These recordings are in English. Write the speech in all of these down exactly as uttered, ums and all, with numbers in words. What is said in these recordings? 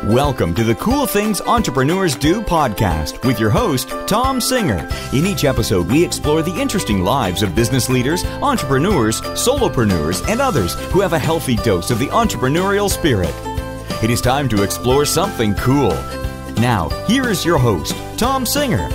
Welcome to the Cool Things Entrepreneurs Do podcast with your host, Tom Singer. In each episode, we explore the interesting lives of business leaders, entrepreneurs, solopreneurs, and others who have a healthy dose of the entrepreneurial spirit. It is time to explore something cool. Now, here is your host, Tom Singer.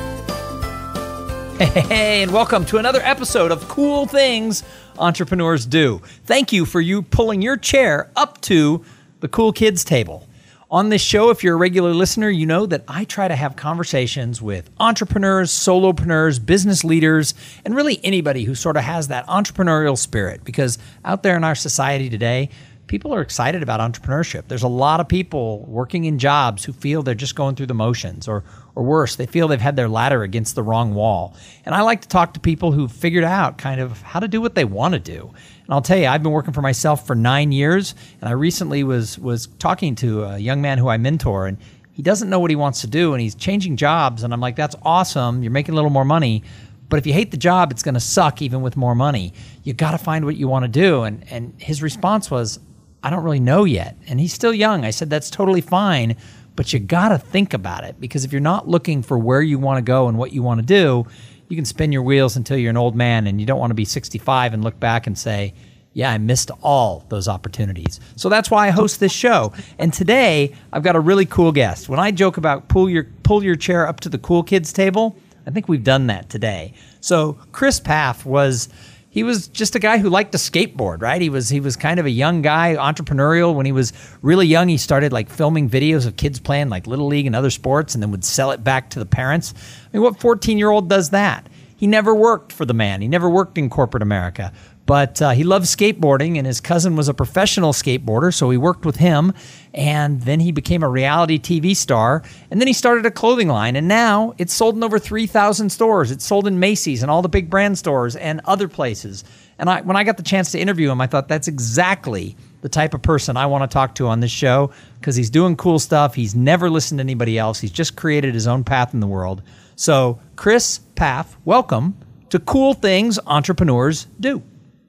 Hey, and welcome to another episode of Cool Things Entrepreneurs Do. Thank you for you pulling your chair up to the cool kids table. On this show, if you're a regular listener, you know that I try to have conversations with entrepreneurs, solopreneurs, business leaders, and really anybody who sort of has that entrepreneurial spirit. Because out there in our society today, people are excited about entrepreneurship. There's a lot of people working in jobs who feel they're just going through the motions, or or worse, they feel they've had their ladder against the wrong wall. And I like to talk to people who've figured out kind of how to do what they want to do. And I'll tell you, I've been working for myself for nine years, and I recently was was talking to a young man who I mentor, and he doesn't know what he wants to do, and he's changing jobs, and I'm like, that's awesome, you're making a little more money, but if you hate the job, it's going to suck even with more money. You got to find what you want to do. And and his response was, I don't really know yet. And he's still young. I said, that's totally fine, but you got to think about it, because if you're not looking for where you want to go and what you want to do, you can spin your wheels until you're an old man, and you don't want to be sixty-five and look back and say, yeah, I missed all those opportunities. So that's why I host this show. And today, I've got a really cool guest. When I joke about pull your pull your chair up to the cool kids table, I think we've done that today. So Chris Pfaff was... He was just a guy who liked to skateboard, right? He was he was kind of a young guy, entrepreneurial. When he was really young, he started like filming videos of kids playing like Little League and other sports, and then would sell it back to the parents. I mean, what fourteen-year-old does that? He never worked for the man. He never worked in corporate America. But uh, he loved skateboarding, and his cousin was a professional skateboarder, so he worked with him. And then he became a reality T V star. And then he started a clothing line, and now it's sold in over three thousand stores. It's sold in Macy's and all the big brand stores and other places. And I, when I got the chance to interview him, I thought that's exactly the type of person I want to talk to on this show, because he's doing cool stuff. He's never listened to anybody else. He's just created his own path in the world. So Chris Pfaff, welcome to Cool Things Entrepreneurs Do.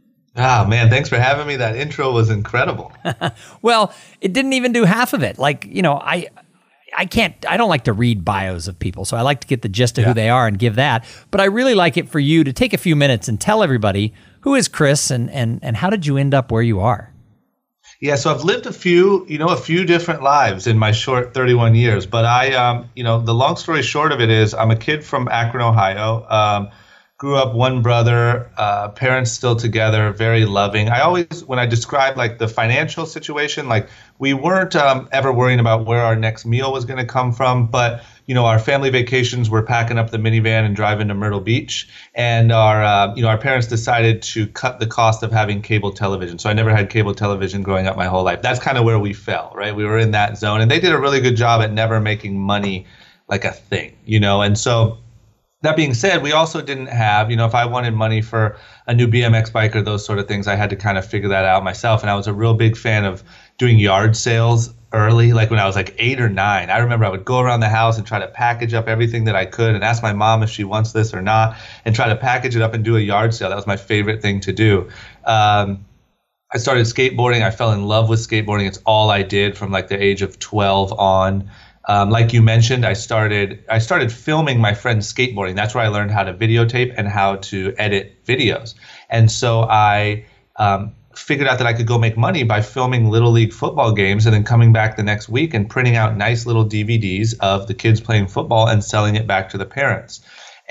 Ah, man, thanks for having me. That intro was incredible. Well, it didn't even do half of it. Like, you know, I I can't, I don't like to read bios of people, so I like to get the gist of yeah. who they are and give that. But I really like it for you to take a few minutes and tell everybody, who is Chris, and and and how did you end up where you are? Yeah, so I've lived a few, you know, a few different lives in my short thirty-one years. But I, um, you know, the long story short of it is I'm a kid from Akron, Ohio. Um, Grew up one brother, uh, parents still together, very loving. I always, when I describe like the financial situation, like we weren't um, ever worrying about where our next meal was going to come from, but you know, our family vacations were packing up the minivan and driving to Myrtle Beach, and our, uh, you know, our parents decided to cut the cost of having cable television. So I never had cable television growing up my whole life. That's kind of where we fell, right? We were in that zone, and they did a really good job at never making money like a thing, you know, and so. That being said, we also didn't have, you know, if I wanted money for a new B M X bike or those sort of things, I had to kind of figure that out myself. And I was a real big fan of doing yard sales early, like when I was like eight or nine. I remember I would go around the house and try to package up everything that I could and ask my mom if she wants this or not, and try to package it up and do a yard sale. That was my favorite thing to do. Um, I started skateboarding. I fell in love with skateboarding. It's all I did from like the age of twelve on. Um, like you mentioned, I started I started filming my friends skateboarding. That's where I learned how to videotape and how to edit videos. And so I um, figured out that I could go make money by filming Little League football games and then coming back the next week and printing out nice little D V Ds of the kids playing football and selling it back to the parents.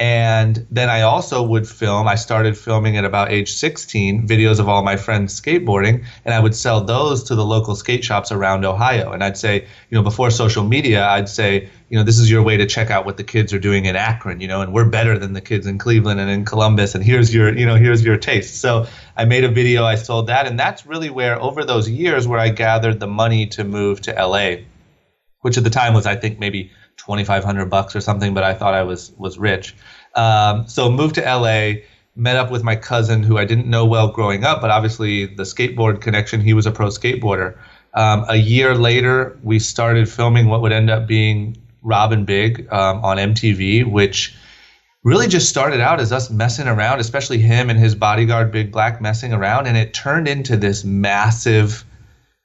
And then I also would film, I started filming at about age sixteen, videos of all my friends skateboarding, and I would sell those to the local skate shops around Ohio. And I'd say, you know, before social media, I'd say, you know, this is your way to check out what the kids are doing in Akron, you know, and we're better than the kids in Cleveland and in Columbus, and here's your, you know, here's your taste. So I made a video, I sold that, and that's really where, over those years, where I gathered the money to move to L A, which at the time was, I think, maybe twenty-five hundred bucks or something, but I thought I was was rich. Um, so moved to L A, met up with my cousin who I didn't know well growing up, but obviously the skateboard connection, he was a pro skateboarder. Um, a year later, we started filming what would end up being Robin Big um, on M T V, which really just started out as us messing around, especially him and his bodyguard Big Black messing around, and it turned into this massive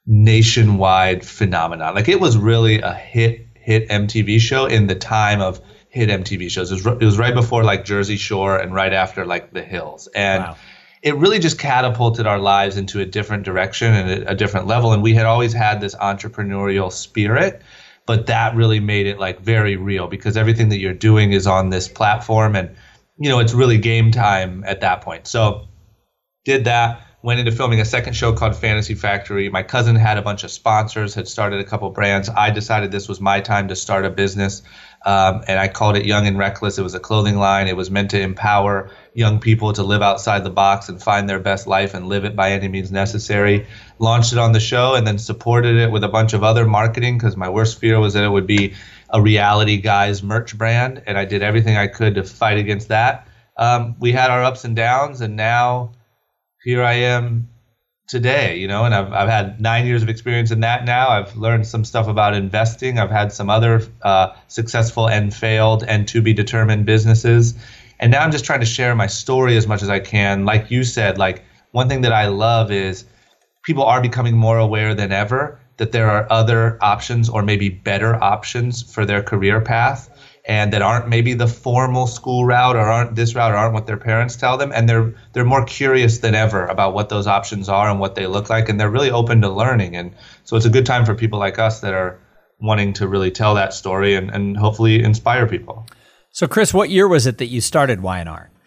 nationwide phenomenon. Like it was really a hit, hit M T V show in the time of hit M T V shows. It was, it was right before like Jersey Shore and right after like The Hills. And wow. It really just catapulted our lives into a different direction and a, a different level. And we had always had this entrepreneurial spirit, but that really made it like very real because everything that you're doing is on this platform and, you know, it's really game time at that point. So did that, went into filming a second show called Fantasy Factory. My cousin had a bunch of sponsors, had started a couple brands. I decided this was my time to start a business. Um, and I called it Young and Reckless. It was a clothing line. It was meant to empower young people to live outside the box and find their best life and live it by any means necessary. Launched it on the show and then supported it with a bunch of other marketing because my worst fear was that it would be a reality guys merch brand. And I did everything I could to fight against that. Um, we had our ups and downs, and now here I am today, you know, and I've I've had nine years of experience in that now. I've learned some stuff about investing. I've had some other uh, successful and failed and to be determined businesses. And now I'm just trying to share my story as much as I can. Like you said, like one thing that I love is people are becoming more aware than ever that there are other options or maybe better options for their career path and that aren't maybe the formal school route or aren't this route or aren't what their parents tell them. And they're they're more curious than ever about what those options are and what they look like. And they're really open to learning. And so it's a good time for people like us that are wanting to really tell that story and, and hopefully inspire people. So Chris, what year was it that you started Y and R?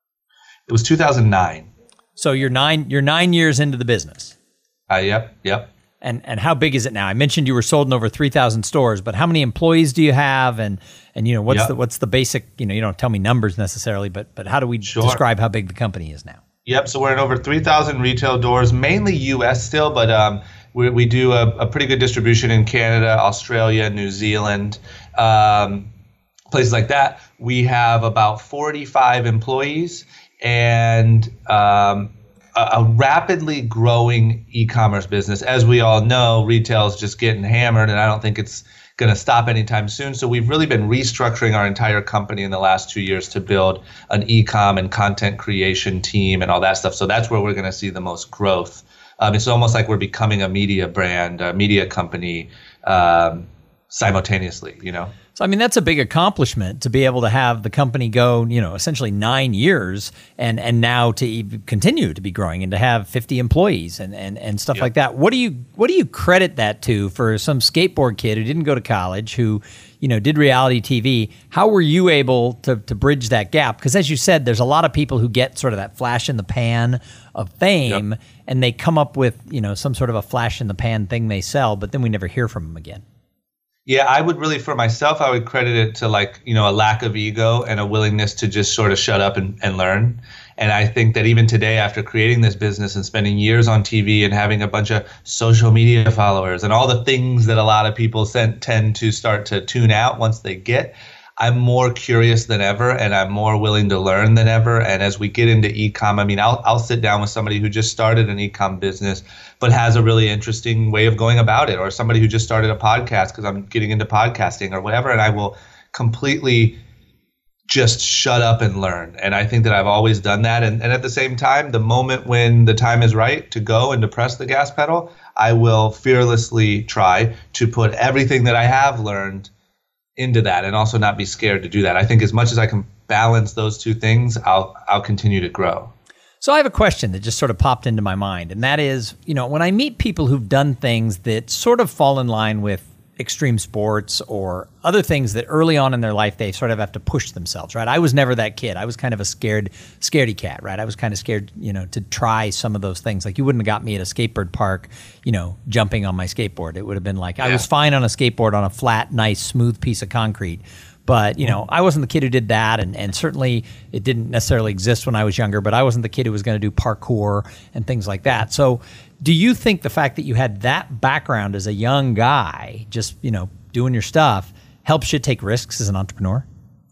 It was two thousand nine. So you're nine you're nine years into the business. Uh, yep, yep. And and how big is it now? I mentioned you were sold in over three thousand stores, but how many employees do you have? And and you know what's yep. the what's the basic? You know, you don't tell me numbers necessarily, but but how do we sure. describe how big the company is now? Yep. So we're in over three thousand retail doors, mainly U S still, but um, we we do a, a pretty good distribution in Canada, Australia, New Zealand, um, places like that. We have about forty-five employees and um, a rapidly growing e-commerce business. As we all know, retail is just getting hammered, and I don't think it's going to stop anytime soon. So we've really been restructuring our entire company in the last two years to build an e-com and content creation team and all that stuff. So that's where we're going to see the most growth. Um, it's almost like we're becoming a media brand, a media company um, simultaneously, you know? So, I mean, that's a big accomplishment to be able to have the company go, you know, essentially nine years and, and now to even continue to be growing and to have fifty employees and, and, and stuff yep. like that. What do you what do you credit that to for some skateboard kid who didn't go to college, who, you know, did reality T V? How were you able to, to bridge that gap? Because as you said, there's a lot of people who get sort of that flash in the pan of fame yep. and they come up with, you know, some sort of a flash in the pan thing they sell, but then we never hear from them again. Yeah, I would really, for myself, I would credit it to like, you know, a lack of ego and a willingness to just sort of shut up and, and learn. And I think that even today, after creating this business and spending years on T V and having a bunch of social media followers and all the things that a lot of people sent, tend to start to tune out once they get, I'm more curious than ever and I'm more willing to learn than ever. And as we get into e-com, I mean, I'll I'll sit down with somebody who just started an e-com business but has a really interesting way of going about it, or somebody who just started a podcast because I'm getting into podcasting or whatever, and I will completely just shut up and learn. And I think that I've always done that. And, and at the same time, the moment when the time is right to go and to press the gas pedal, I will fearlessly try to put everything that I have learned into that and also not be scared to do that. I think as much as I can balance those two things, I'll I'll continue to grow. So I have a question that just sort of popped into my mind, and that is, you know, when I meet people who've done things that sort of fall in line with extreme sports or other things that early on in their life they sort of have to push themselves, right? I was never that kid. I was kind of a scared, scaredy cat, right? I was kind of scared, you know, to try some of those things. Like you wouldn't have got me at a skateboard park, you know, jumping on my skateboard. It would have been like, yeah. I was fine on a skateboard on a flat, nice, smooth piece of concrete. But, you know, I wasn't the kid who did that, and, and certainly it didn't necessarily exist when I was younger, but I wasn't the kid who was going to do parkour and things like that. So do you think the fact that you had that background as a young guy, just, you know, doing your stuff, helps you take risks as an entrepreneur?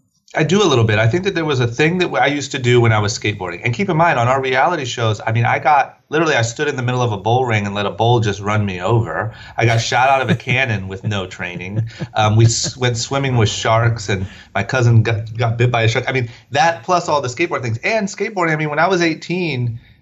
I do a little bit. I think that there was a thing that I used to do when I was skateboarding. And keep in mind, on our reality shows, I mean, I got, literally, I stood in the middle of a bull ring and let a bull just run me over. I got shot out of a cannon with no training. Um, we s- went swimming with sharks, and my cousin got, got bit by a shark. I mean, that plus all the skateboard things. And skateboarding, I mean, when I was eighteen,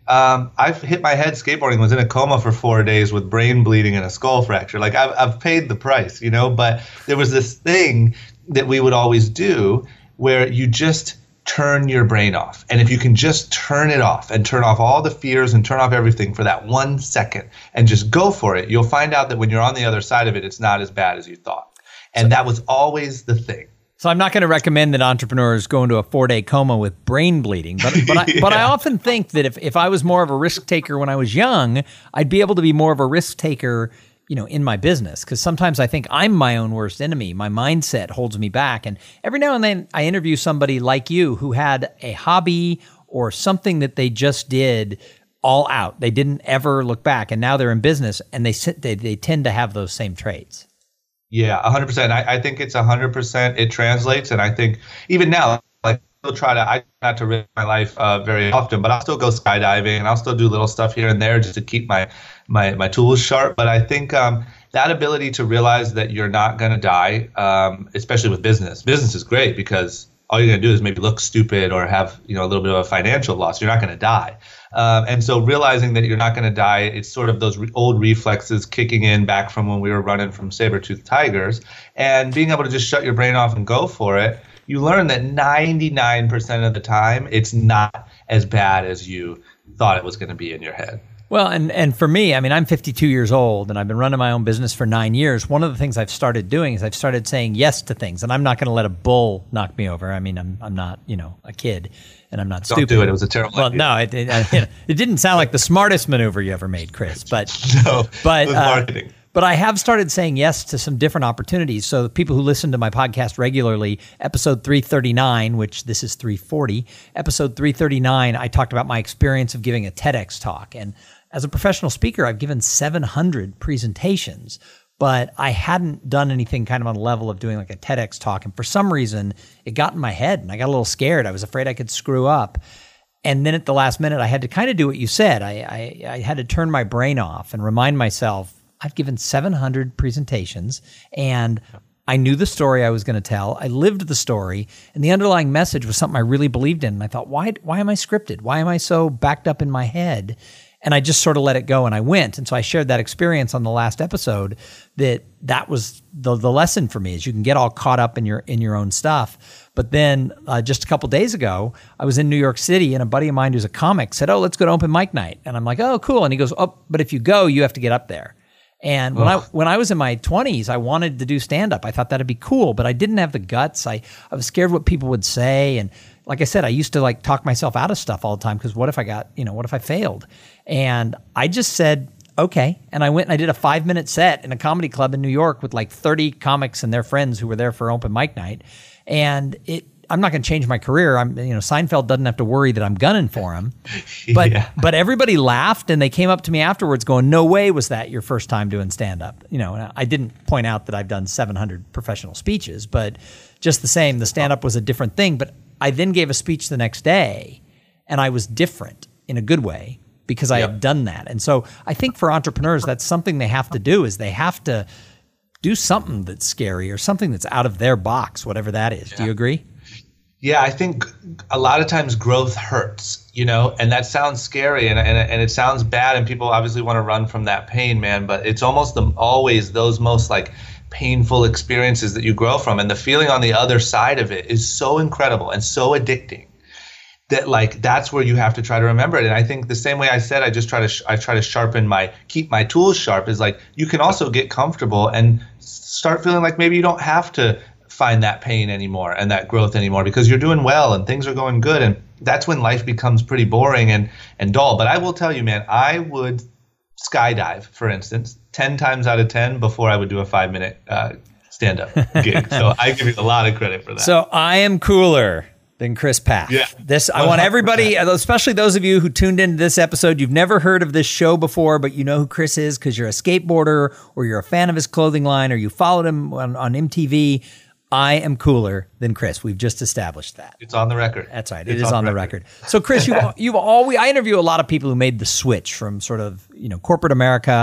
Um, I've hit my head skateboarding, was in a coma for four days with brain bleeding and a skull fracture. Like I've, I've paid the price, you know, but there was this thing that we would always do where you just turn your brain off. And if you can just turn it off and turn off all the fears and turn off everything for that one second and just go for it, you'll find out that when you're on the other side of it, it's not as bad as you thought. And so, that was always the thing. So I'm not going to recommend that entrepreneurs go into a four-day coma with brain bleeding, but but I, yeah. but I often think that if, if I was more of a risk taker when I was young, I'd be able to be more of a risk taker, you know, in my business. Because sometimes I think I'm my own worst enemy. My mindset holds me back. And every now and then I interview somebody like you who had a hobby or something that they just did all out. They didn't ever look back, and now they're in business, and they sit, they, they tend to have those same traits. Yeah, one hundred percent. I, I think it's one hundred percent it translates. And I think even now, like, I still try to, I not to risk my life uh, very often, but I'll still go skydiving and I'll still do little stuff here and there just to keep my, my, my tools sharp. But I think um, that ability to realize that you're not going to die, um, especially with business. Business is great because all you're going to do is maybe look stupid or have, you know, a little bit of a financial loss. You're not going to die. Um, and so realizing that you're not going to die, it's sort of those re- old reflexes kicking in back from when we were running from saber-toothed tigers, and being able to just shut your brain off and go for it. You learn that ninety-nine percent of the time, it's not as bad as you thought it was going to be in your head. Well, and, and for me, I mean, I'm fifty-two years old and I've been running my own business for nine years. One of the things I've started doing is I've started saying yes to things, and I'm not going to let a bull knock me over. I mean, I'm I'm not, you know, a kid, and I'm not Don't stupid. do it. It was a terrible well, idea. no, it, it, it, it didn't sound like the smartest maneuver you ever made, Chris. But no, but with uh, marketing. But I have started saying yes to some different opportunities. So the people who listen to my podcast regularly, episode three thirty-nine, which this is three forty, episode three thirty-nine, I talked about my experience of giving a TEDx talk. And as a professional speaker, I've given seven hundred presentations, but I hadn't done anything kind of on the level of doing like a TEDx talk. And for some reason, it got in my head and I got a little scared. I was afraid I could screw up. And then at the last minute, I had to kind of do what you said. I, I, I had to turn my brain off and remind myself, I've given seven hundred presentations and I knew the story I was going to tell. I lived the story, and the underlying message was something I really believed in. And I thought, why, why am I scripted? Why am I so backed up in my head? And I just sort of let it go and I went. And so I shared that experience on the last episode, that that was the the lesson for me, is you can get all caught up in your in your own stuff. But then uh, just a couple days ago, I was in New York City and a buddy of mine who's a comic said, oh, let's go to open mic night. And I'm like, oh, cool. And he goes, oh, but if you go, you have to get up there. And when Ugh. I when I was in my twenties, I wanted to do stand-up. I thought that'd be cool, but I didn't have the guts. I, I was scared what people would say. And like I said, I used to like talk myself out of stuff all the time because what if I got, you know, what if I failed? And I just said, okay. And I went and I did a five-minute set in a comedy club in New York with like thirty comics and their friends who were there for open mic night. And it I'm not going to change my career. I'm, you know, Seinfeld doesn't have to worry that I'm gunning for him. But yeah. but everybody laughed, and they came up to me afterwards going, no way was that your first time doing stand-up. You know, and I didn't point out that I've done seven hundred professional speeches, but just the same, the stand-up was a different thing. But I then gave a speech the next day, and I was different in a good way because I yep. had done that. And so I think for entrepreneurs, that's something they have to do, is they have to do something that's scary or something that's out of their box, whatever that is. Yeah. Do you agree? Yeah, I think a lot of times growth hurts, you know, and that sounds scary and and, and it sounds bad, and people obviously want to run from that pain, man. But it's almost the, always those most like painful experiences that you grow from, and the feeling on the other side of it is so incredible and so addicting that like that's where you have to try to remember it. And I think the same way I said, I just try to sh- I try to sharpen my keep my tools sharp, is like you can also get comfortable and start feeling like maybe you don't have to find that pain anymore and that growth anymore because you're doing well and things are going good. And that's when life becomes pretty boring and, and dull. But I will tell you, man, I would skydive, for instance, ten times out of ten before I would do a five minute uh, stand-up gig. So I give you a lot of credit for that. So I am cooler than Chris Pfaff. Yeah. This, I want everybody, especially those of you who tuned into this episode, you've never heard of this show before, but you know who Chris is because you're a skateboarder or you're a fan of his clothing line or you followed him on, on M T V. I am cooler than Chris. We've just established that. It's on the record. That's right. It it's is on, on the record. record. So, Chris, you've, you've always, I interview a lot of people who made the switch from sort of, you know, corporate America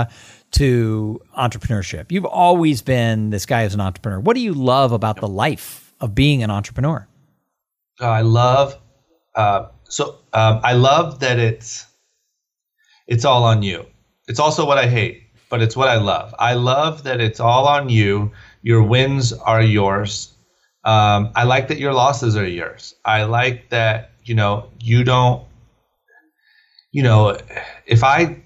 to entrepreneurship. You've always been this guy who's an entrepreneur. What do you love about the life of being an entrepreneur? Oh, I love, uh, so um, I love that it's, it's all on you. It's also what I hate, but it's what I love. I love that it's all on you. Your wins are yours. Um, I like that your losses are yours. I like that, you know, you don't, you know, if I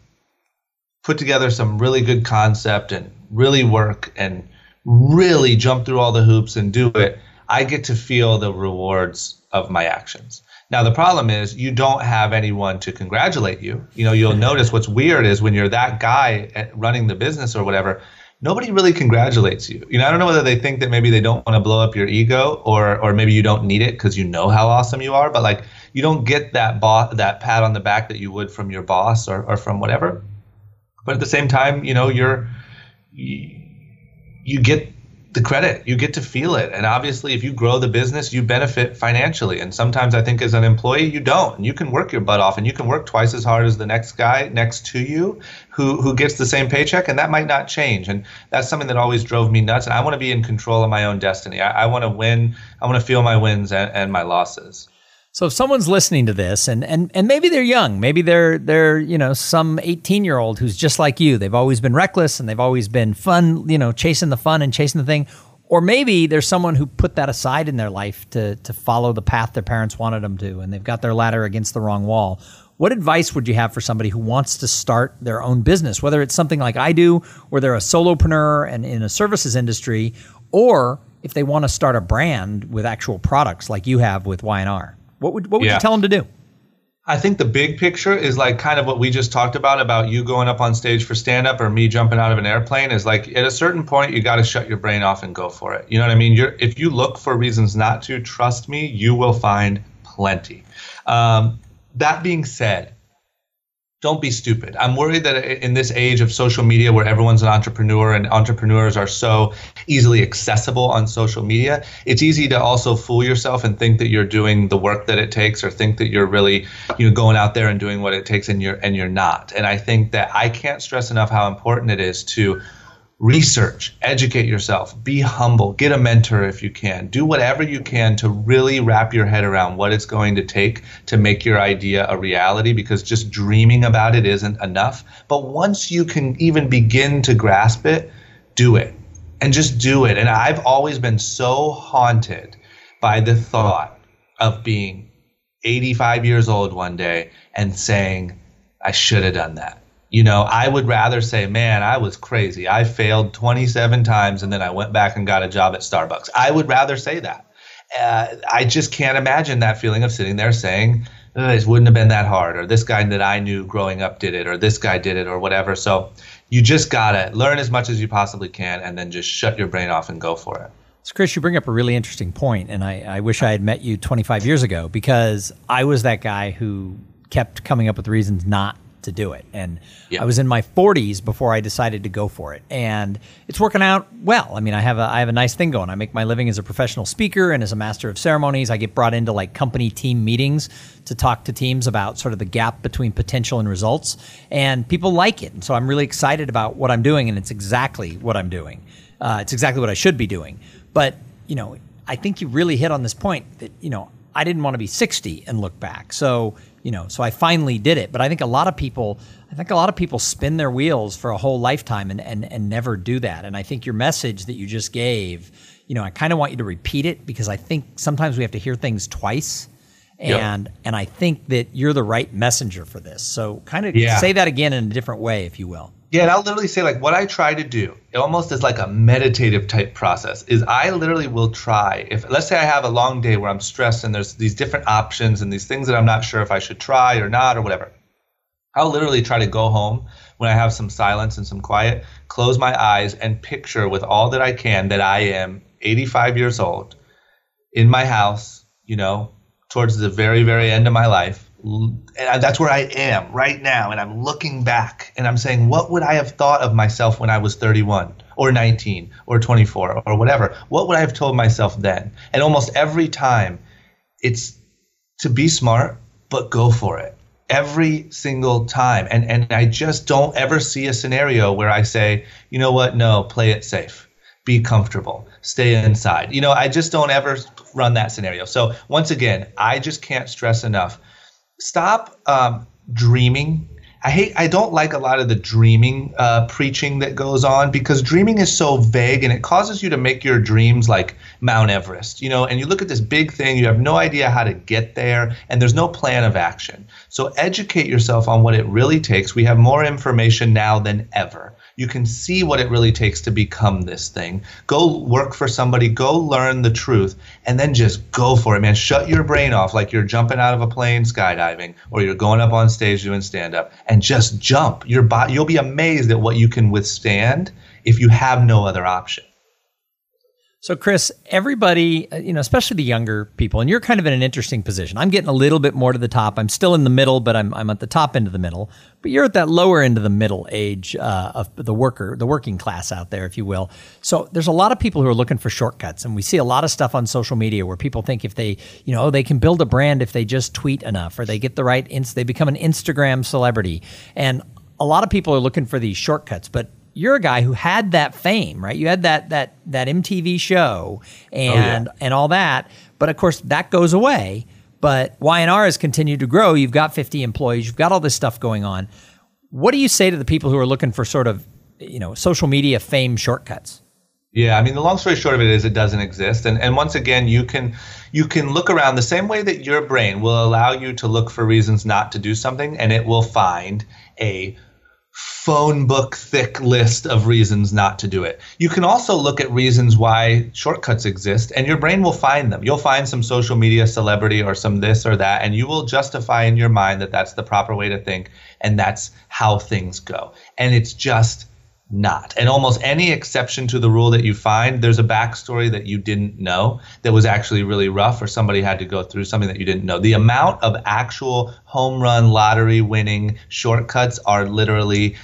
put together some really good concept and really work and really jump through all the hoops and do it, I get to feel the rewards of my actions. Now, the problem is you don't have anyone to congratulate you. You know, you'll notice what's weird is when you're that guy at running the business or whatever, nobody really congratulates you. You know, I don't know whether they think that maybe they don't want to blow up your ego, or or maybe you don't need it because you know how awesome you are, but like you don't get that boss, that pat on the back that you would from your boss or, or from whatever. But at the same time, you know, you're you, you get the credit, you get to feel it. And obviously, if you grow the business, you benefit financially. And sometimes I think as an employee, you don't. And you can work your butt off and you can work twice as hard as the next guy next to you who, who gets the same paycheck. And that might not change. And that's something that always drove me nuts. And I want to be in control of my own destiny. I, I want to win. I want to feel my wins and, and my losses. So if someone's listening to this and, and, and maybe they're young, maybe they're, they're, you know, some eighteen year old who's just like you, they've always been reckless and they've always been fun, you know, chasing the fun and chasing the thing. Or maybe there's someone who put that aside in their life to, to follow the path their parents wanted them to, and they've got their ladder against the wrong wall. What advice would you have for somebody who wants to start their own business, whether it's something like I do, where they're a solopreneur and in a services industry, or if they want to start a brand with actual products like you have with Y and R? What would what would yeah. you tell them to do? I think the big picture is like kind of what we just talked about, about you going up on stage for stand-up or me jumping out of an airplane is like at a certain point, you got to shut your brain off and go for it. You know what I mean? You're, if you look for reasons not to, trust me, you will find plenty. Um, that being said, don't be stupid. I'm worried that in this age of social media where everyone's an entrepreneur and entrepreneurs are so easily accessible on social media, it's easy to also fool yourself and think that you're doing the work that it takes or think that you're really, you know, going out there and doing what it takes and you're and you're not. And I think that I can't stress enough how important it is to research, educate yourself, be humble, get a mentor if you can, do whatever you can to really wrap your head around what it's going to take to make your idea a reality, because just dreaming about it isn't enough. But once you can even begin to grasp it, do it and just do it. And I've always been so haunted by the thought of being eighty-five years old one day and saying, I should have done that. You know, I would rather say, man, I was crazy. I failed twenty-seven times and then I went back and got a job at Starbucks. I would rather say that. Uh, I just can't imagine that feeling of sitting there saying, oh, it wouldn't have been that hard, or this guy that I knew growing up did it, or this guy did it, or whatever. So you just got to learn as much as you possibly can and then just shut your brain off and go for it. So Chris, you bring up a really interesting point, and I, I wish I had met you twenty-five years ago, because I was that guy who kept coming up with reasons not to do it. And yeah. I was in my forties before I decided to go for it. And it's working out well. I mean, I have a I have a nice thing going. I make my living as a professional speaker and as a master of ceremonies. I get brought into like company team meetings to talk to teams about sort of the gap between potential and results. And people like it. And so I'm really excited about what I'm doing, and it's exactly what I'm doing. Uh, it's exactly what I should be doing. But, you know, I think you really hit on this point that, you know, I didn't want to be sixty and look back. So, you know, so I finally did it. But I think a lot of people, I think a lot of people spin their wheels for a whole lifetime and, and, and never do that. And I think your message that you just gave, you know, I kind of want you to repeat it, because I think sometimes we have to hear things twice. And yep. and I think that you're the right messenger for this. So kind of yeah. say that again in a different way, if you will. Yeah, and I'll literally say, like, what I try to do, it almost is like a meditative type process, is I literally will try, if let's say I have a long day where I'm stressed and there's these different options and these things that I'm not sure if I should try or not or whatever, I'll literally try to go home when I have some silence and some quiet, close my eyes and picture with all that I can that I am eighty-five years old in my house, you know, towards the very, very end of my life. And that's where I am right now. And I'm looking back and I'm saying, what would I have thought of myself when I was thirty-one or nineteen or twenty-four or whatever? What would I have told myself then? And almost every time it's to be smart, but go for it. Every single time. And, and I just don't ever see a scenario where I say, you know what? No, play it safe. Be comfortable. Stay inside. You know, I just don't ever run that scenario. So once again, I just can't stress enough. Stop um, dreaming I hate, I don't like a lot of the dreaming uh, preaching that goes on, because dreaming is so vague and it causes you to make your dreams like Mount Everest, you know, and you look at this big thing, you have no idea how to get there, and there's no plan of action. So educate yourself on what it really takes. We have more information now than ever. You can see what it really takes to become this thing. Go work for somebody, go learn the truth, and then just go for it, man. Shut your brain off like you're jumping out of a plane skydiving, or you're going up on stage doing stand-up, and just jump. Your body, you'll be amazed at what you can withstand if you have no other option. So, Chris, everybody, you know, especially the younger people, and you're kind of in an interesting position. I'm getting a little bit more to the top. I'm still in the middle, but I'm I'm at the top end of the middle. But you're at that lower end of the middle age uh, of the worker, the working class out there, if you will. So there's a lot of people who are looking for shortcuts, and we see a lot of stuff on social media where people think if they, you know, they can build a brand if they just tweet enough, or they get the right, ins- they become an Instagram celebrity, and a lot of people are looking for these shortcuts, but you're a guy who had that fame, right? You had that that that M T V show and oh, yeah. and all that. But of course, that goes away. But Y N R has continued to grow. You've got fifty employees. You've got all this stuff going on. What do you say to the people who are looking for sort of, you know, social media fame shortcuts? Yeah, I mean, the long story short of it is it doesn't exist. And and once again, you can you can look around the same way that your brain will allow you to look for reasons not to do something, and it will find a phone book thick list of reasons not to do it. You can also look at reasons why shortcuts exist, and your brain will find them. You'll find some social media celebrity or some this or that, and you will justify in your mind that that's the proper way to think, and that's how things go. And it's just not. And almost any exception to the rule that you find, there's a backstory that you didn't know that was actually really rough, or somebody had to go through something that you didn't know. The amount of actual home run lottery winning shortcuts are literally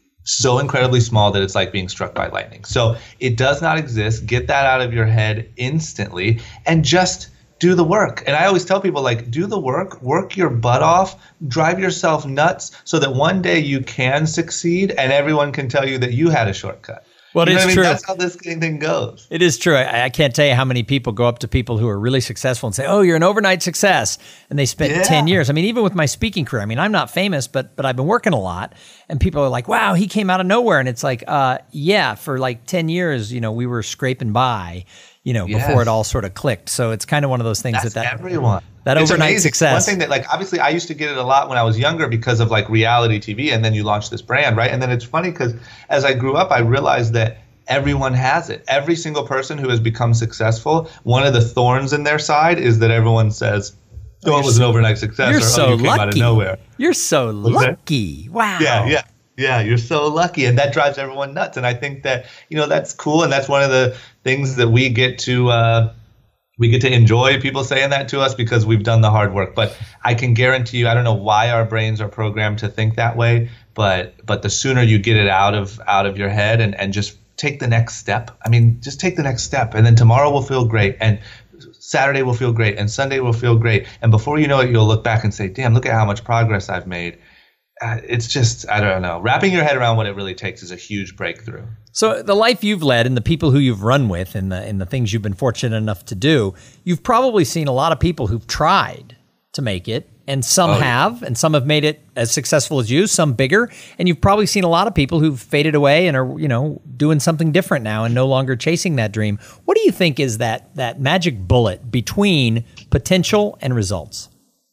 so incredibly small that it's like being struck by lightning. So it does not exist. Get that out of your head instantly and just do the work. And I always tell people, like, do the work, work your butt off, drive yourself nuts so that one day you can succeed and everyone can tell you that you had a shortcut. Well, you know it is what I mean? true. That's how this thing goes. It is true. I, I can't tell you how many people go up to people who are really successful and say, oh, you're an overnight success. And they spent Yeah. ten years. I mean, even with my speaking career, I mean, I'm not famous, but but I've been working a lot. And people are like, wow, he came out of nowhere. And it's like, uh, yeah, for like ten years, you know, we were scraping by, you know, Yes. before it all sort of clicked. So it's kind of one of those things That's that that everyone. that It's overnight amazing. success. One thing that, like, obviously I used to get it a lot when I was younger because of like reality T V, and then you launched this brand, right? And then it's funny because as I grew up, I realized that everyone has it. Every single person who has become successful, one of the thorns in their side is that everyone says, oh, it was an overnight success. You're or, so oh, you came lucky. out of nowhere. You're so What's that? lucky. Wow. Yeah, yeah. Yeah, you're so lucky, and that drives everyone nuts. And I think that, you know, that's cool, and that's one of the things that we get to uh, we get to enjoy people saying that to us because we've done the hard work. But I can guarantee you, I don't know why our brains are programmed to think that way, but but the sooner you get it out of out of your head and, and just take the next step. I mean, just take the next step, and then tomorrow will feel great, and Saturday will feel great, and Sunday will feel great, and before you know it, you'll look back and say, "Damn, look at how much progress I've made." Uh, it's just, I don't know. Wrapping your head around what it really takes is a huge breakthrough. So the life you've led and the people who you've run with and the and the things you've been fortunate enough to do, you've probably seen a lot of people who've tried to make it, and some Oh, yeah. have, and some have made it as successful as you, some bigger, and you've probably seen a lot of people who've faded away and are, you know, doing something different now and no longer chasing that dream. What do you think is that that magic bullet between potential and results?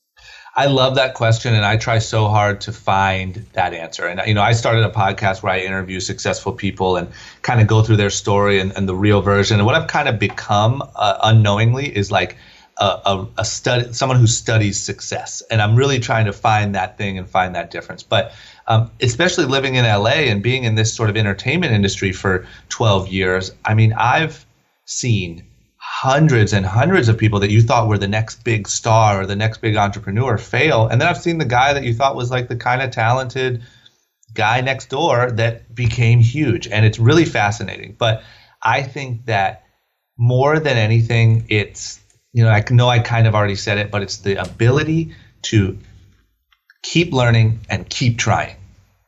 I love that question, and I try so hard to find that answer. And, you know, I started a podcast where I interview successful people and kind of go through their story and, and the real version. And what I've kind of become uh, unknowingly is like a, a, a study, someone who studies success. And I'm really trying to find that thing and find that difference. But um, especially living in L A and being in this sort of entertainment industry for twelve years, I mean, I've seen hundreds and hundreds of people that you thought were the next big star or the next big entrepreneur fail. And then I've seen the guy that you thought was like the kind of talented guy next door that became huge. And it's really fascinating. But I think that more than anything, it's, you know, I know I kind of already said it, but it's the ability to keep learning and keep trying.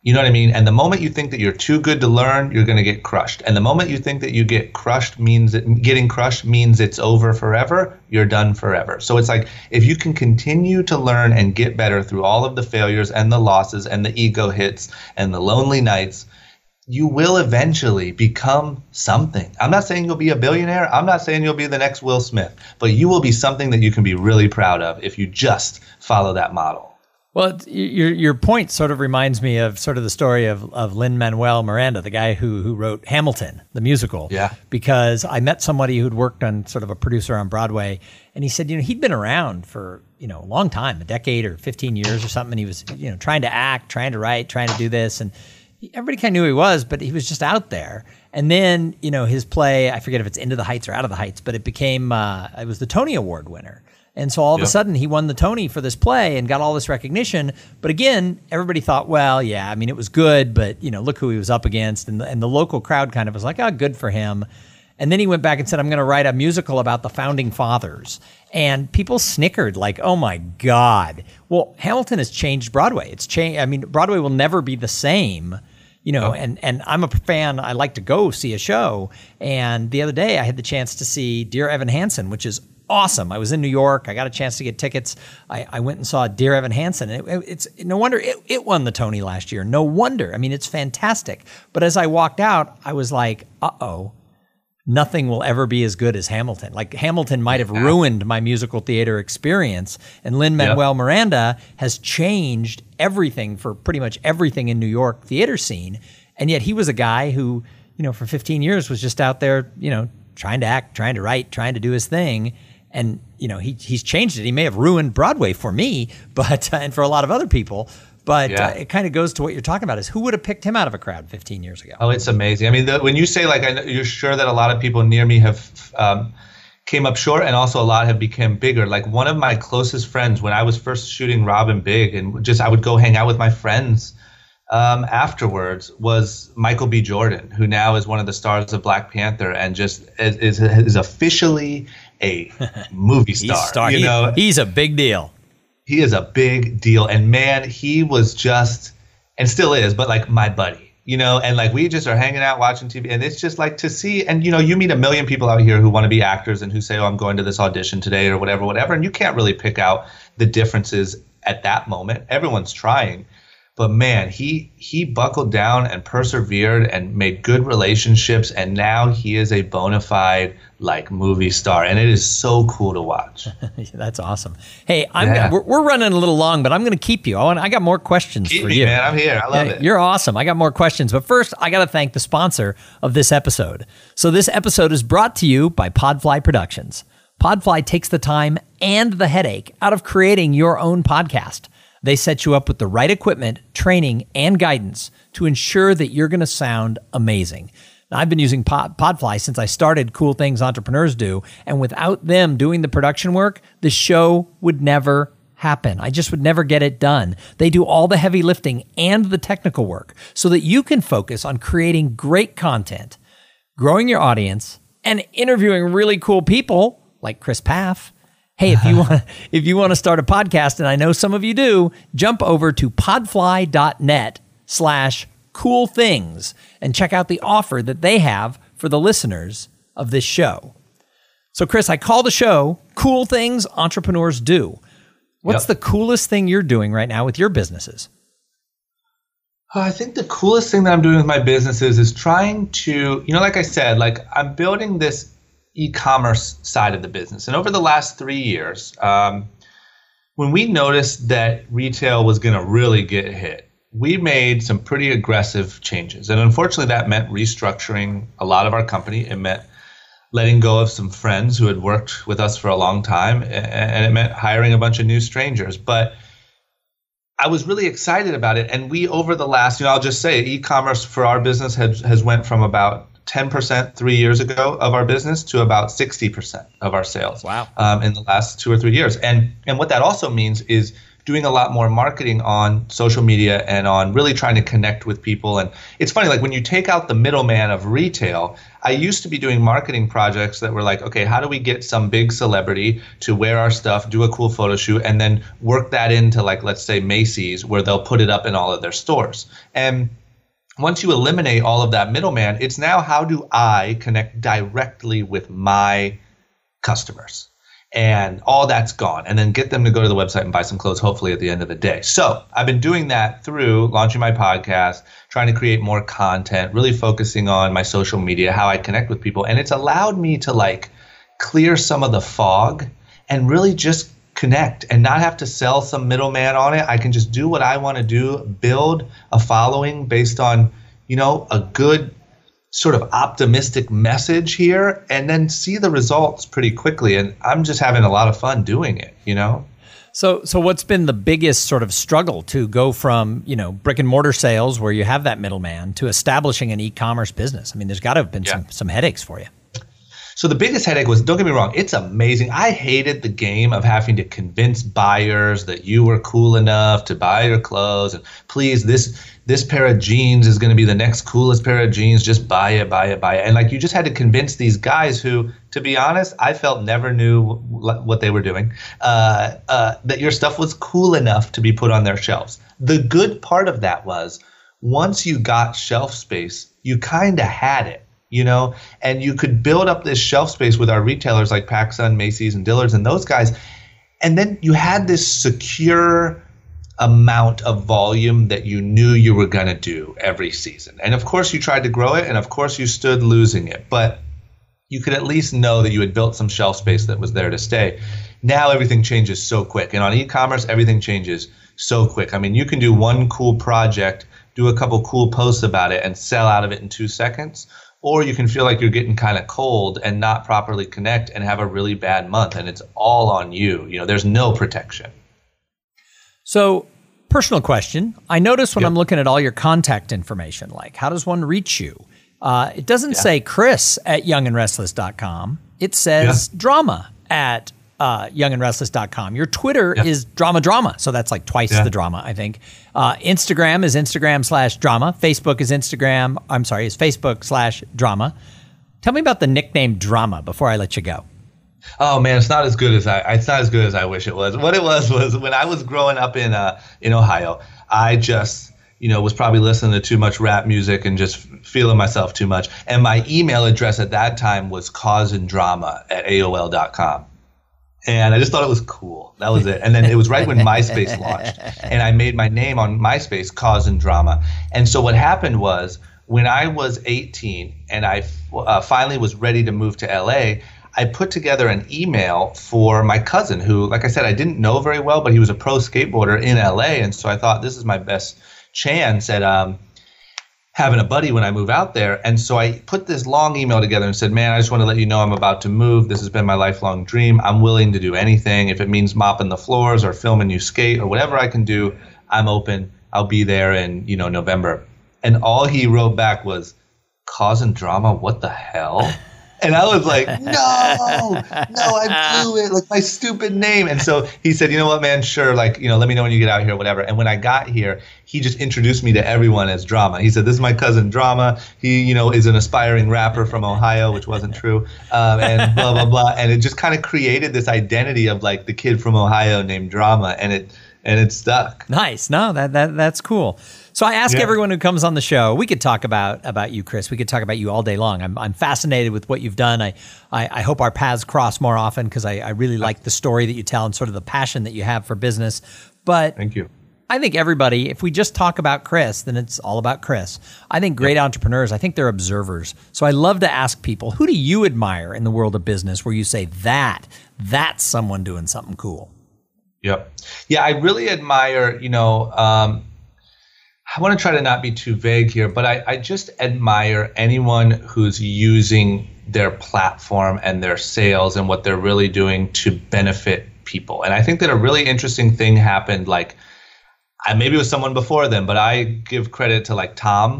You know what I mean? And the moment you think that you're too good to learn, you're going to get crushed. And the moment you think that you get crushed means that getting crushed means it's over forever, you're done forever. So it's like, if you can continue to learn and get better through all of the failures and the losses and the ego hits and the lonely nights, you will eventually become something. I'm not saying you'll be a billionaire. I'm not saying you'll be the next Will Smith, but you will be something that you can be really proud of if you just follow that model. Well, your your point sort of reminds me of sort of the story of, of Lin-Manuel Miranda, the guy who who wrote Hamilton, the musical. Yeah. Because I met somebody who'd worked on sort of a producer on Broadway, and he said, you know, he'd been around for, you know, a long time, a decade or fifteen years or something, and he was, you know, trying to act, trying to write, trying to do this, and everybody kind of knew who he was, but he was just out there. And then, you know, his play, I forget if it's Into the Heights or Out of the Heights, but it became, uh, it was the Tony Award winner. And so all of yep. a sudden he won the Tony for this play and got all this recognition. But again, everybody thought, well, yeah, I mean, it was good, but, you know, look who he was up against. And the, and the local crowd kind of was like, oh, good for him. And then he went back and said, I'm going to write a musical about the founding fathers. And people snickered like, oh, my God. Well, Hamilton has changed Broadway. It's changed. I mean, Broadway will never be the same. You know, oh. and, and I'm a fan. I like to go see a show. And the other day I had the chance to see Dear Evan Hansen, which is awesome. I was in New York. I got a chance to get tickets. I, I went and saw Dear Evan Hansen. And it, it's no wonder it, it won the Tony last year. No wonder. I mean, it's fantastic. But as I walked out, I was like, uh-oh, nothing will ever be as good as Hamilton. Like Hamilton might have ruined my musical theater experience. And Lin-Manuel yep. Miranda has changed everything for pretty much everything in New York theater scene. And yet he was a guy who, you know, for fifteen years was just out there, you know, trying to act, trying to write, trying to do his thing. And, you know, he he's changed it. He may have ruined Broadway for me, but uh, and for a lot of other people. But yeah. uh, it kind of goes to what you're talking about is who would have picked him out of a crowd fifteen years ago? Oh, it's amazing. I mean, the, when you say like, I know, you're sure that a lot of people near me have um, came up short, and also a lot have become bigger. Like one of my closest friends, when I was first shooting Robin Big, and just I would go hang out with my friends um, afterwards, was Michael B. Jordan, who now is one of the stars of Black Panther, and just is is, is officially a movie star. He's a star. You he, know, he's a big deal. He is a big deal. And man, he was just, and still is, but like my buddy, you know, and like we just are hanging out watching T V. And it's just like to see, and you know, you meet a million people out here who want to be actors and who say, oh, I'm going to this audition today or whatever, whatever. And you can't really pick out the differences at that moment. Everyone's trying. But man, he he buckled down and persevered and made good relationships. And now he is a bona fide like movie star. And it is so cool to watch. That's awesome. Hey, I'm Yeah. we're, we're running a little long, but I'm going to keep you. I, want, I got more questions Keep for me, you. man. I'm here. I love Yeah, it. You're awesome. I got more questions. But first, I got to thank the sponsor of this episode. So this episode is brought to you by Podfly Productions. Podfly takes the time and the headache out of creating your own podcast. They set you up with the right equipment, training, and guidance to ensure that you're going to sound amazing. Now, I've been using Pod, Podfly since I started Cool Things Entrepreneurs Do, and without them doing the production work, the show would never happen. I just would never get it done. They do all the heavy lifting and the technical work so that you can focus on creating great content, growing your audience, and interviewing really cool people like Chris Pfaff. Hey, if you want if you want to start a podcast, and I know some of you do, jump over to podfly.net slash cool things and check out the offer that they have for the listeners of this show. So, Chris, I call the show Cool Things Entrepreneurs Do. What's Yep. the coolest thing you're doing right now with your businesses? I think the coolest thing that I'm doing with my businesses is trying to, you know, like I said, like I'm building this e-commerce side of the business. And over the last three years, um, when we noticed that retail was going to really get hit, we made some pretty aggressive changes. And unfortunately, that meant restructuring a lot of our company. It meant letting go of some friends who had worked with us for a long time. And it meant hiring a bunch of new strangers. But I was really excited about it. And we, over the last, you know, I'll just say e-commerce for our business has, has went from about ten percent three years ago of our business to about sixty percent of our sales. Wow. Um, in the last two or three years. And and what that also means is doing a lot more marketing on social media and on really trying to connect with people. And it's funny, like when you take out the middleman of retail, I used to be doing marketing projects that were like, okay, how do we get some big celebrity to wear our stuff, do a cool photo shoot, and then work that into, like, let's say Macy's, where they'll put it up in all of their stores. And once you eliminate all of that middleman, it's now how do I connect directly with my customers? And all that's gone, and then get them to go to the website and buy some clothes, hopefully at the end of the day. So I've been doing that through launching my podcast, trying to create more content, really focusing on my social media, how I connect with people. And it's allowed me to like clear some of the fog and really just connect and not have to sell some middleman on it. I can just do what I want to do, build a following based on, you know, a good sort of optimistic message here, and then see the results pretty quickly. And I'm just having a lot of fun doing it, you know? So, so what's been the biggest sort of struggle to go from, you know, brick and mortar sales where you have that middleman to establishing an e-commerce business? I mean, there's got to have been yeah. some, some headaches for you. So the biggest headache was, don't get me wrong, it's amazing. I hated the game of having to convince buyers that you were cool enough to buy your clothes. And please, this this pair of jeans is going to be the next coolest pair of jeans. Just buy it, buy it, buy it. And like you just had to convince these guys who, to be honest, I felt never knew what they were doing, uh, uh, that your stuff was cool enough to be put on their shelves. The good part of that was once you got shelf space, you kind of had it. You know, and you could build up this shelf space with our retailers like PacSun, Macy's, and Dillard's and those guys. And then you had this secure amount of volume that you knew you were going to do every season. And of course, you tried to grow it. And of course, you stood losing it. But you could at least know that you had built some shelf space that was there to stay. Now everything changes so quick. And on e-commerce, everything changes so quick. I mean, you can do one cool project, do a couple cool posts about it, and sell out of it in two seconds. Or you can feel like you're getting kind of cold and not properly connect and have a really bad month, and it's all on you. You know, there's no protection. So, personal question. I notice when Yep. I'm looking at all your contact information, like how does one reach you? Uh, it doesn't Yeah. say Chris at young and restless dot com. It says Yeah. drama at uh, young and restless dot com. Your Twitter Yeah. is drama drama. So that's like twice Yeah. the drama, I think. Uh, Instagram is Instagram slash drama. Facebook is Instagram. I'm sorry, is Facebook slash drama. Tell me about the nickname drama before I let you go. Oh man, it's not as good as I. It's not as good as I wish it was. What it was was when I was growing up in uh in Ohio, I just you know was probably listening to too much rap music and just feeling myself too much. And my email address at that time was causindrama at A O L dot com. And I just thought it was cool. That was it. And then it was right when MySpace launched. And I made my name on MySpace, Cause and Drama. And so what happened was when I was eighteen and I uh, finally was ready to move to L A, I put together an email for my cousin who, like I said, I didn't know very well, but he was a pro skateboarder in L A. And so I thought this is my best chance at um, having a buddy when I move out there. And so I put this long email together and said, man, I just want to let you know I'm about to move. This has been my lifelong dream. I'm willing to do anything. If it means mopping the floors or filming you skate or whatever I can do, I'm open. I'll be there in, you know, November. And all he wrote back was, causing drama? What the hell? And I was like, no, no, I blew it, like my stupid name. And so he said, you know what, man, sure, like, you know, let me know when you get out here, whatever. And when I got here, he just introduced me to everyone as Drama. He said, this is my cousin Drama. He, you know, is an aspiring rapper from Ohio, which wasn't true, um, and blah, blah, blah. And it just kind of created this identity of like the kid from Ohio named Drama, and it and it stuck. Nice. No, that that that's cool. So I ask Yeah. everyone who comes on the show, we could talk about about you, Chris. We could talk about you all day long. I'm I'm fascinated with what you've done. I I, I hope our paths cross more often because I, I really like the story that you tell and sort of the passion that you have for business. But Thank you. I think everybody, if we just talk about Chris, then it's all about Chris. I think great entrepreneurs, I think they're observers. So I love to ask people, who do you admire in the world of business where you say that, that's someone doing something cool? Yep. Yeah, I really admire, you know, um, I want to try to not be too vague here, but I, I just admire anyone who's using their platform and their sales and what they're really doing to benefit people. And I think that a really interesting thing happened, like, I maybe it was someone before them, but I give credit to like Tom's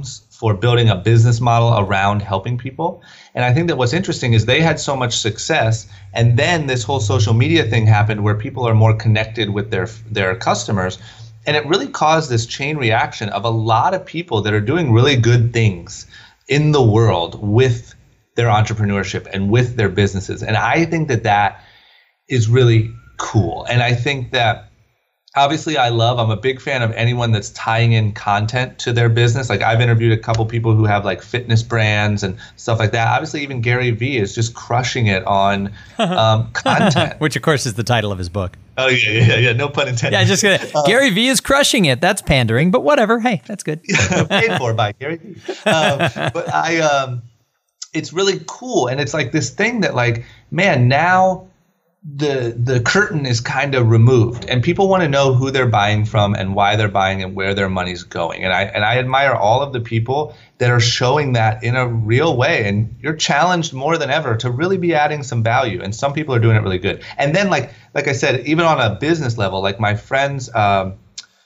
for building a business model around helping people. And I think that what's interesting is they had so much success, and then this whole social media thing happened where people are more connected with their their customers. And it really caused this chain reaction of a lot of people that are doing really good things in the world with their entrepreneurship and with their businesses. And I think that that is really cool. And I think that obviously I love, I'm a big fan of anyone that's tying in content to their business. Like I've interviewed a couple people who have like fitness brands and stuff like that. Obviously even Gary Vee is just crushing it on um, content. Which of course is the title of his book. Oh yeah, yeah, yeah. No pun intended. Yeah, just gonna, uh, Gary Vee is crushing it. That's pandering, but whatever. Hey, that's good. Paid for by Gary Vee. Um, but I, um, it's really cool. And it's like this thing that like, man, now the the curtain is kind of removed and people want to know who they're buying from and why they're buying and where their money's going. And I and I admire all of the people that are showing that in a real way. And you're challenged more than ever to really be adding some value. And some people are doing it really good. And then like like I said, even on a business level, like my friends um,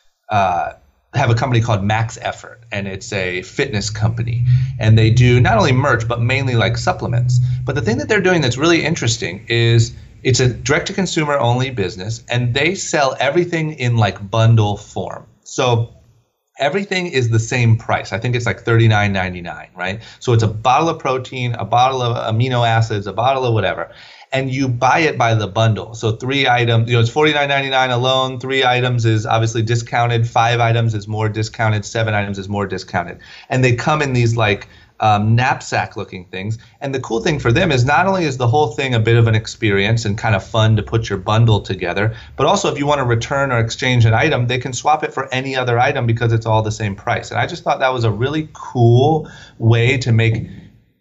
uh, have a company called Max Effort, and it's a fitness company, and they do not only merch but mainly like supplements. But the thing that they're doing that's really interesting is it's a direct-to-consumer only business, and they sell everything in like bundle form. So everything is the same price. I think it's like thirty-nine ninety-nine, right? So it's a bottle of protein, a bottle of amino acids, a bottle of whatever, and you buy it by the bundle. So three items, you know, it's forty-nine ninety-nine alone. Three items is obviously discounted. Five items is more discounted. Seven items is more discounted. And they come in these like um, knapsack-looking things. And the cool thing for them is not only is the whole thing a bit of an experience and kind of fun to put your bundle together, but also if you want to return or exchange an item, they can swap it for any other item because it's all the same price. And I just thought that was a really cool way to make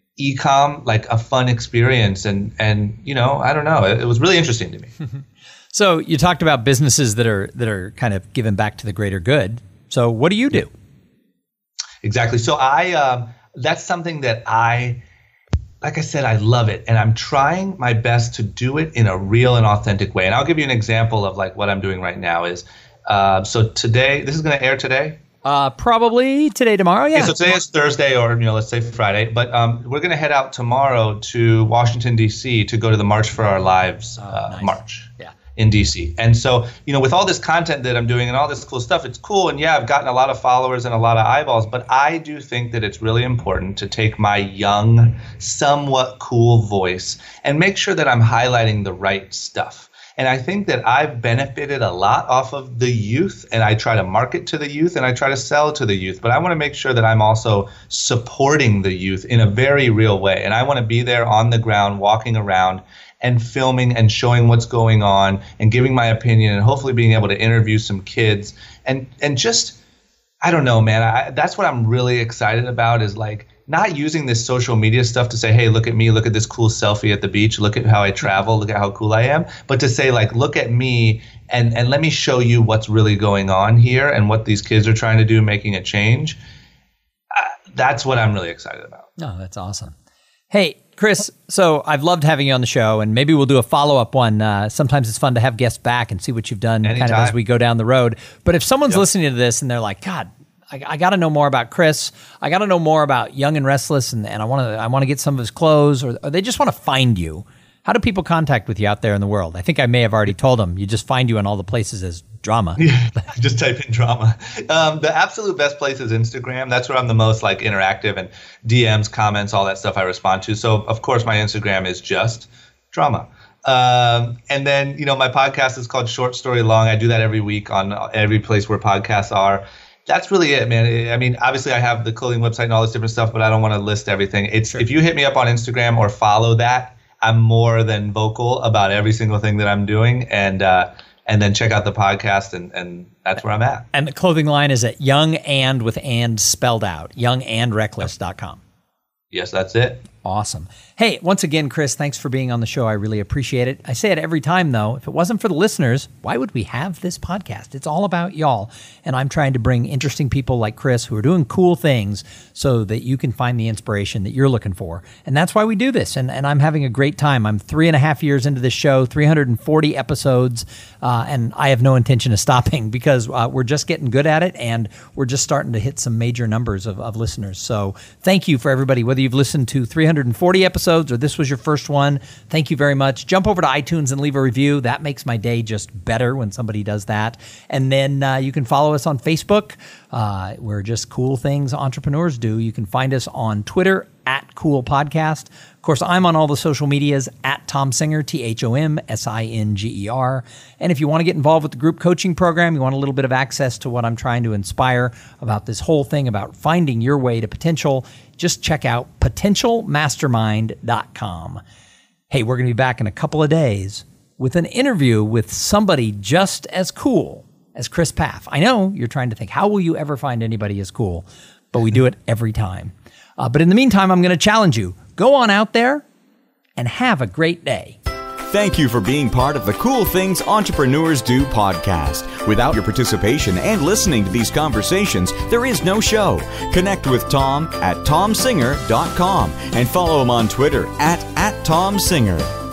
e-com like a fun experience. And, and you know, I don't know, it, it was really interesting to me. So you talked about businesses that are that are kind of giving back to the greater good. So what do you do? Exactly. So I, um, that's something that I, like I said, I love it. And I'm trying my best to do it in a real and authentic way. And I'll give you an example of like what I'm doing right now is, uh, so today, this is going to air today. Uh, probably today, tomorrow. Yeah. Okay, so today is Thursday, or you know, let's say Friday. But um, we're going to head out tomorrow to Washington, D C to go to the March for Our Lives uh, oh, nice. march. Yeah. In D C. And so, you know, with all this content that I'm doing and all this cool stuff, it's cool. And yeah, I've gotten a lot of followers and a lot of eyeballs, but I do think that it's really important to take my young, somewhat cool voice and make sure that I'm highlighting the right stuff. And I think that I've benefited a lot off of the youth, and I try to market to the youth and I try to sell to the youth, but I want to make sure that I'm also supporting the youth in a very real way. And I want to be there on the ground, walking around and filming and showing what's going on and giving my opinion and hopefully being able to interview some kids and and just, I don't know, man, I, that's what I'm really excited about is like not using this social media stuff to say, hey, look at me, look at this cool selfie at the beach, look at how I travel, look at how cool I am, but to say like, look at me and, and let me show you what's really going on here and what these kids are trying to do, making a change. Uh, that's what I'm really excited about. Oh, that's awesome. Hey, Chris, so I've loved having you on the show, and maybe we'll do a follow-up one. Uh, sometimes it's fun to have guests back and see what you've done Anytime. kind of as we go down the road. But if someone's Yep. listening to this and they're like, God, I, I got to know more about Chris. I got to know more about Young and Restless, and, and I want to I want to get some of his clothes, or, or they just want to find you. How do people contact with you out there in the world? I think I may have already told them. You just find you in all the places as Drama. Yeah, just type in drama. Um, the absolute best place is Instagram. That's where I'm the most like interactive, and D Ms, comments, all that stuff I respond to. So of course my Instagram is just drama. Um, and then, you know, my podcast is called Short Story Long. I do that every week on every place where podcasts are. That's really it, man. I mean, obviously I have the clothing website and all this different stuff, but I don't want to list everything. It's sure. If you hit me up on Instagram or follow that, I'm more than vocal about every single thing that I'm doing. And, uh, and then check out the podcast, and, and that's where I'm at. And the clothing line is at young and with and spelled out, young and reckless dot com. Yes, that's it. Awesome. Hey, once again, Chris, thanks for being on the show. I really appreciate it. I say it every time, though. If it wasn't for the listeners, why would we have this podcast? It's all about y'all. And I'm trying to bring interesting people like Chris who are doing cool things so that you can find the inspiration that you're looking for. And that's why we do this. And, and I'm having a great time. I'm three and a half years into this show, three hundred forty episodes, uh, and I have no intention of stopping because uh, we're just getting good at it, and we're just starting to hit some major numbers of, of listeners. So thank you for everybody, whether you've listened to three hundred forty episodes or this was your first one. Thank you very much. Jump over to iTunes and leave a review. That makes my day just better when somebody does that. And then uh, you can follow us on Facebook. Uh, we're just Cool Things Entrepreneurs Do. You can find us on Twitter at Cool Podcast. Of course, I'm on all the social medias at Tom Singer, T H O M S I N G E R. And if you want to get involved with the group coaching program, you want a little bit of access to what I'm trying to inspire about this whole thing about finding your way to potential, just check out potential mastermind dot com. Hey, we're going to be back in a couple of days with an interview with somebody just as cool as Chris Pfaff. I know you're trying to think, how will you ever find anybody as cool? But we do it every time. Uh, but in the meantime, I'm going to challenge you. Go on out there and have a great day. Thank you for being part of the Cool Things Entrepreneurs Do podcast. Without your participation and listening to these conversations, there is no show. Connect with Tom at tom singer dot com and follow him on Twitter at, at tom singer.